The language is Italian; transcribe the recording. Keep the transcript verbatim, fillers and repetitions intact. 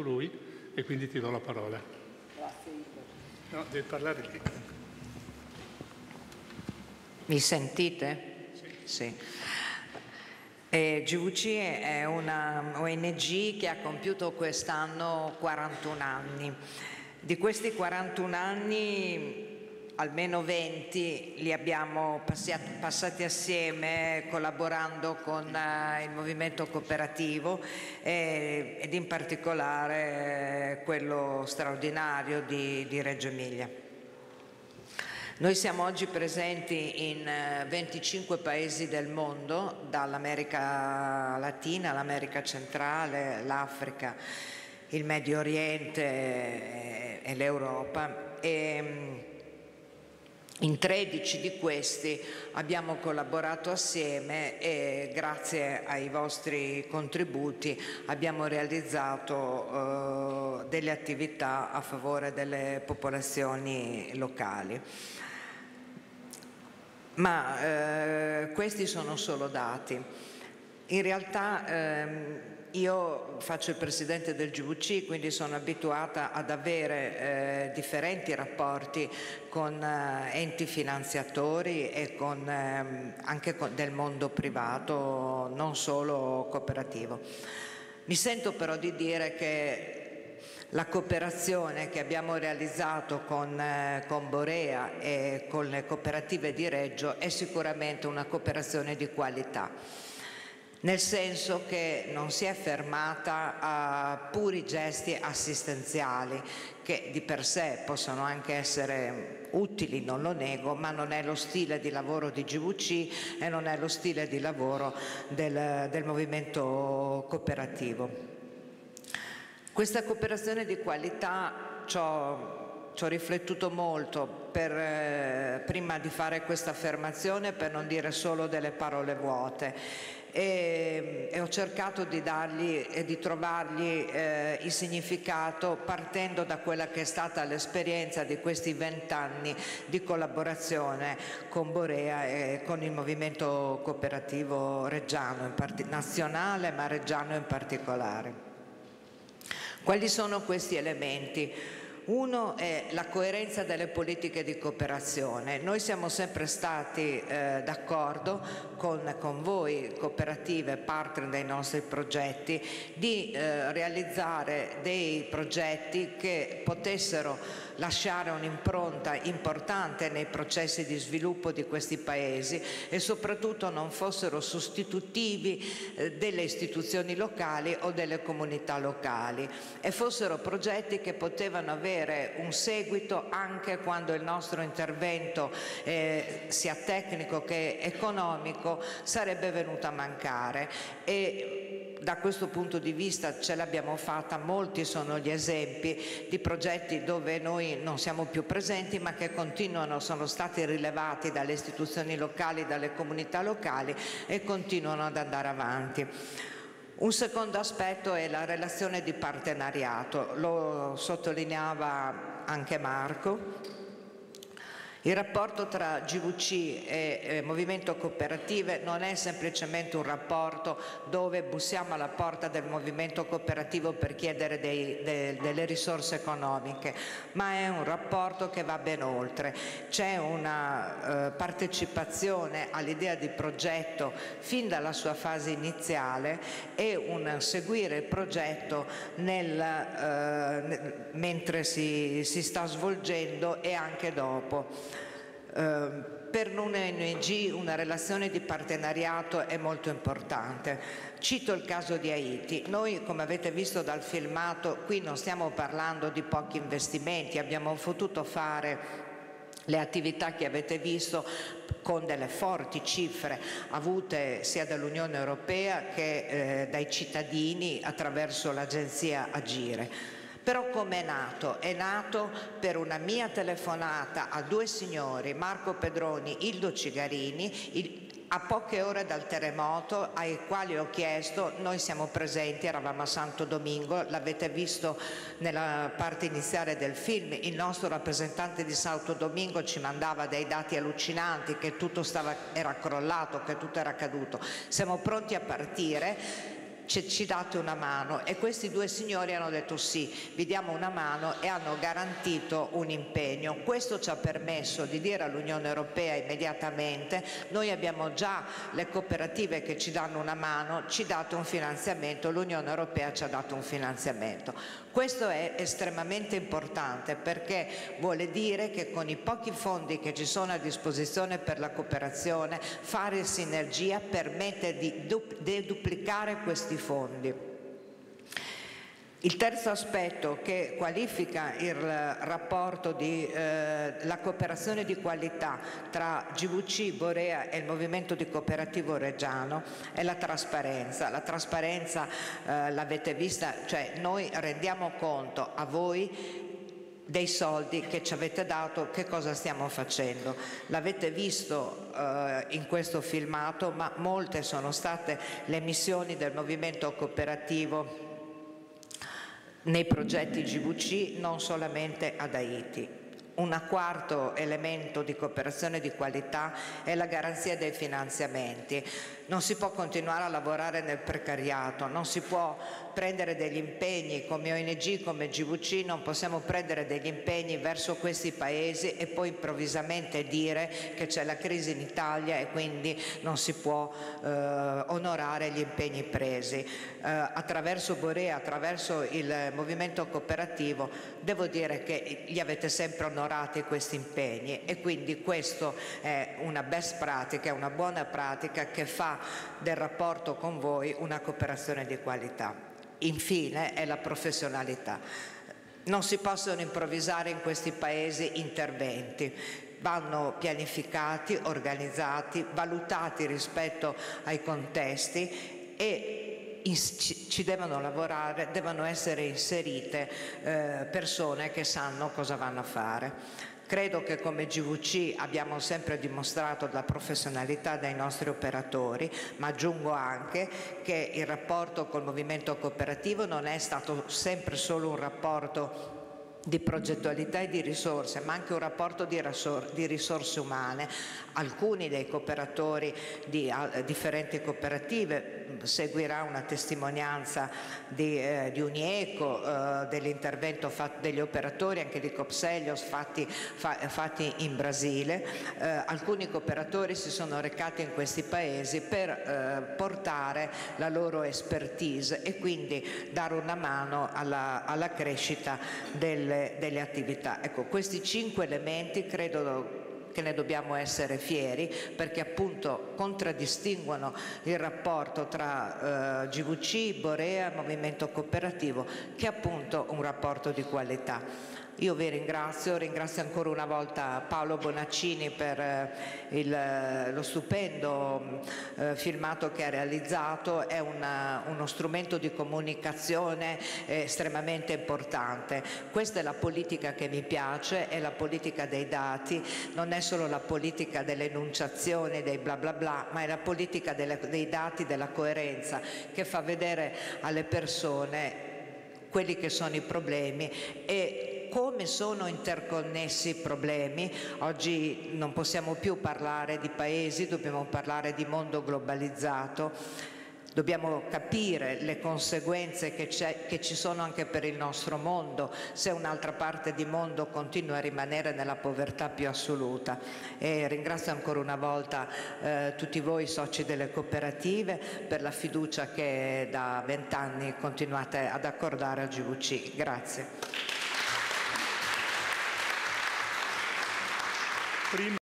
lui e quindi ti do la parola. Grazie. No, devi parlare lì. Mi sentite? Sì. Sì. Eh, G V C è una O N G che ha compiuto quest'anno quarantuno anni. Di questi quarantuno anni almeno venti li abbiamo passati, passati assieme collaborando con eh, il movimento cooperativo eh, ed in particolare eh, quello straordinario di, di Reggio Emilia. Noi siamo oggi presenti in venticinque paesi del mondo, dall'America Latina all'America Centrale, l'Africa, il Medio Oriente e l'Europa. E in tredici di questi abbiamo collaborato assieme e grazie ai vostri contributi abbiamo realizzato eh, delle attività a favore delle popolazioni locali. Ma eh, questi sono solo dati. In realtà ehm, io faccio il presidente del G V C, quindi sono abituata ad avere eh, differenti rapporti con eh, enti finanziatori e con, eh, anche con, del mondo privato, non solo cooperativo. Mi sento però di dire che la cooperazione che abbiamo realizzato con, eh, con Borea e con le cooperative di Reggio è sicuramente una cooperazione di qualità, nel senso che non si è fermata a puri gesti assistenziali che di per sé possono anche essere utili, non lo nego, ma non è lo stile di lavoro di G V C e non è lo stile di lavoro del, del movimento cooperativo. Questa cooperazione di qualità ci ho, ci ho riflettuto molto per, eh, prima di fare questa affermazione, per non dire solo delle parole vuote. E, e ho cercato di dargli e di trovargli eh, il significato partendo da quella che è stata l'esperienza di questi vent'anni di collaborazione con Borea e con il movimento cooperativo reggiano, in part- nazionale ma reggiano in particolare. Quali sono questi elementi? Uno è la coerenza delle politiche di cooperazione. Noi siamo sempre stati eh, d'accordo con, con voi, cooperative, partner dei nostri progetti, di eh, realizzare dei progetti che potessero lasciare un'impronta importante nei processi di sviluppo di questi paesi e soprattutto non fossero sostitutivi eh, delle istituzioni locali o delle comunità locali e fossero progetti che potevano avere un seguito anche quando il nostro intervento eh, sia tecnico che economico sarebbe venuto a mancare. E da questo punto di vista ce l'abbiamo fatta, molti sono gli esempi di progetti dove noi non siamo più presenti ma che continuano, sono stati rilevati dalle istituzioni locali, dalle comunità locali e continuano ad andare avanti. Un secondo aspetto è la relazione di partenariato, lo sottolineava anche Marco. Il rapporto tra G V C e eh, movimento cooperative non è semplicemente un rapporto dove bussiamo alla porta del movimento cooperativo per chiedere dei, de, delle risorse economiche, ma è un rapporto che va ben oltre. C'è una eh, partecipazione all'idea di progetto fin dalla sua fase iniziale e un seguire il progetto nel, eh, mentre si, si sta svolgendo e anche dopo. Uh, per una O N G una relazione di partenariato è molto importante. Cito il caso di Haiti. Noi, come avete visto dal filmato, qui non stiamo parlando di pochi investimenti, abbiamo potuto fare le attività che avete visto con delle forti cifre avute sia dall'Unione Europea che eh, dai cittadini attraverso l'agenzia Agire. Però come è nato? È nato per una mia telefonata a due signori, Marco Pedroni, Ildo Cigarini, il, a poche ore dal terremoto, ai quali ho chiesto, noi siamo presenti, eravamo a Santo Domingo, l'avete visto nella parte iniziale del film, il nostro rappresentante di Santo Domingo ci mandava dei dati allucinanti, che tutto stava, era crollato, che tutto era caduto. Siamo pronti a partire. ci, ci date una mano, e questi due signori hanno detto sì, vi diamo una mano, e hanno garantito un impegno. Questo ci ha permesso di dire all'Unione Europea immediatamente: noi abbiamo già le cooperative che ci danno una mano, ci date un finanziamento. L'Unione Europea ci ha dato un finanziamento. Questo è estremamente importante, perché vuole dire che con i pochi fondi che ci sono a disposizione per la cooperazione, fare sinergia permette di deduplicare questi fondi. Il terzo aspetto che qualifica il rapporto di eh, la cooperazione di qualità tra G V C, Borea e il Movimento di Cooperativo Reggiano è la trasparenza. La trasparenza eh, l'avete vista, cioè noi rendiamo conto a voi dei soldi che ci avete dato, che cosa stiamo facendo. L'avete visto eh, in questo filmato, ma molte sono state le missioni del Movimento Cooperativo nei progetti G V C, non solamente ad Haiti. Un quarto elemento di cooperazione di qualità è la garanzia dei finanziamenti. Non si può continuare a lavorare nel precariato, non si può prendere degli impegni come O N G, come G V C, non possiamo prendere degli impegni verso questi paesi e poi improvvisamente dire che c'è la crisi in Italia e quindi non si può eh, onorare gli impegni presi. Eh, attraverso Borea, attraverso il movimento cooperativo, devo dire che li avete sempre onorati questi impegni, e quindi questo è una best pratica, è una buona pratica che fa del rapporto con voi una cooperazione di qualità. Infine è la professionalità. Non si possono improvvisare in questi paesi interventi, vanno pianificati, organizzati, valutati rispetto ai contesti, e ci devono lavorare, devono essere inserite eh, persone che sanno cosa vanno a fare. Credo che come G V C abbiamo sempre dimostrato la professionalità dei nostri operatori, ma aggiungo anche che il rapporto col movimento cooperativo non è stato sempre solo un rapporto di progettualità e di risorse, ma anche un rapporto di, di risorse umane. Alcuni dei cooperatori di uh, differenti cooperative, seguirà una testimonianza di, eh, di Unieco, eh, dell'intervento degli operatori, anche di Copselios, fatti, fa, fatti in Brasile. Eh, alcuni cooperatori si sono recati in questi paesi per eh, portare la loro expertise e quindi dare una mano alla, alla crescita delle, delle attività. Ecco, questi cinque elementi credo che ne dobbiamo essere fieri, perché appunto contraddistinguono il rapporto tra eh, G V C, Borea, Movimento Cooperativo, che è appunto un rapporto di qualità. Io vi ringrazio, ringrazio ancora una volta Paolo Bonaccini per eh, il, lo stupendo eh, filmato che ha realizzato. È una, uno strumento di comunicazione eh, estremamente importante. Questa è la politica che mi piace, è la politica dei dati, non è solo la politica delle enunciazioni, dei bla bla bla, ma è la politica delle, dei dati, della coerenza, che fa vedere alle persone quelli che sono i problemi e come sono interconnessi i problemi. Oggi non possiamo più parlare di paesi, dobbiamo parlare di mondo globalizzato. Dobbiamo capire le conseguenze che, che ci sono anche per il nostro mondo se un'altra parte di mondo continua a rimanere nella povertà più assoluta. E ringrazio ancora una volta eh, tutti voi soci delle cooperative per la fiducia che da vent'anni continuate ad accordare al G V C. Grazie.